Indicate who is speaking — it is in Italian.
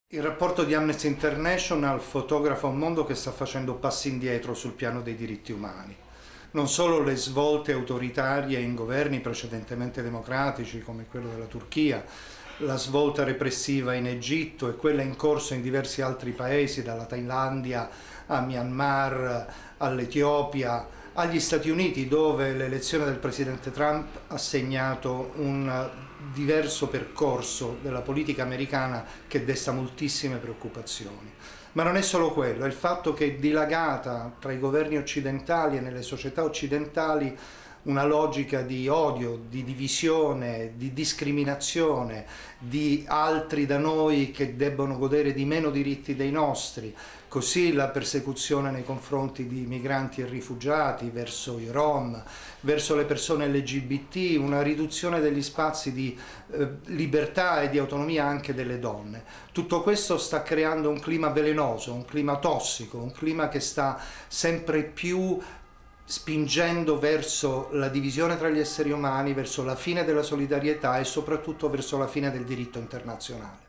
Speaker 1: Il rapporto di Amnesty International fotografa un mondo che sta facendo passi indietro sul piano dei diritti umani. Non solo le svolte autoritarie in governi precedentemente democratici come quello della Turchia, la svolta repressiva in Egitto e quella in corso in diversi altri paesi, dalla Thailandia a Myanmar, all'Etiopia, agli Stati Uniti, dove l'elezione del presidente Trump ha segnato un diverso percorso della politica americana che desta moltissime preoccupazioni. Ma non è solo quello, è il fatto che è dilagata tra i governi occidentali e nelle società occidentali una logica di odio, di divisione, di discriminazione, di altri da noi che debbono godere di meno diritti dei nostri, così la persecuzione nei confronti di migranti e rifugiati, verso i Rom, verso le persone LGBT, una riduzione degli spazi di libertà e di autonomia anche delle donne. Tutto questo sta creando un clima velenoso, un clima tossico, un clima che sta sempre più spingendo verso la divisione tra gli esseri umani, verso la fine della solidarietà e soprattutto verso la fine del diritto internazionale.